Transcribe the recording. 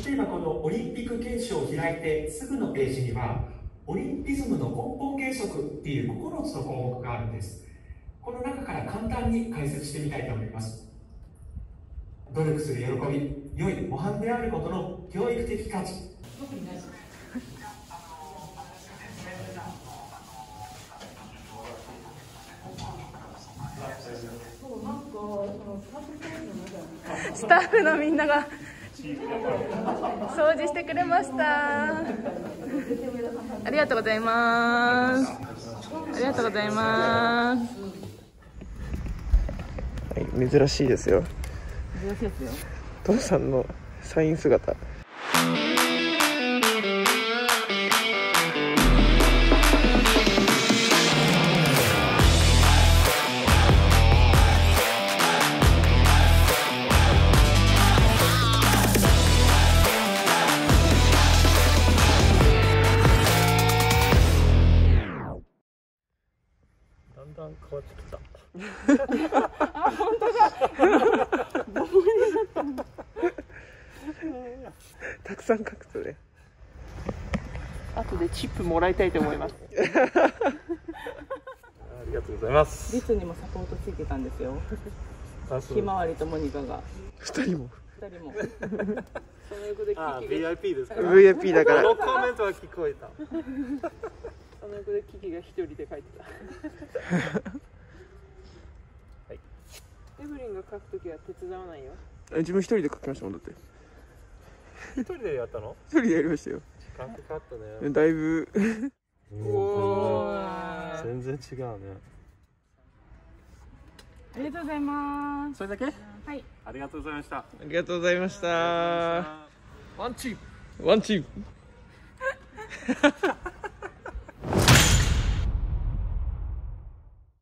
例えばこのオリンピック憲章を開いてすぐのページには、オリンピズムの根本原則っていう9つの項目があるんです。この中から簡単に解説してみたいと思います。努力する喜び、良い模範であることの教育的価値。 スタッフのみんなが掃除してくれました。ありがとうございます。ありがとうございます。 はい、珍しいですよ。 珍しいですよ。 父さんのサイン姿。だんだん変わってきた。 あ、本当だ。ボブになったんだ。 たくさん書くとね。 後でチップもらいたいと思います。 ありがとうございます。 リツにもサポートついてたんですよ。ひまわりとモニカが。 二人も。 二人も。その横でキキが。 VIP ですか。 VIP だから。 このコメントは聞こえた。 その横でキキが一人で書いてた。 はい。 エブリンが書くときは手伝わないよ。 自分一人で書きましたもんだって。 一人でやったの？ 一人でやりましたよ。 時間かかったね。 だいぶ。 全然違うね。 ありがとうございます。 それだけ？ はい。 ありがとうございました。 ありがとうございました。 ワンチーム。 ワンチーム。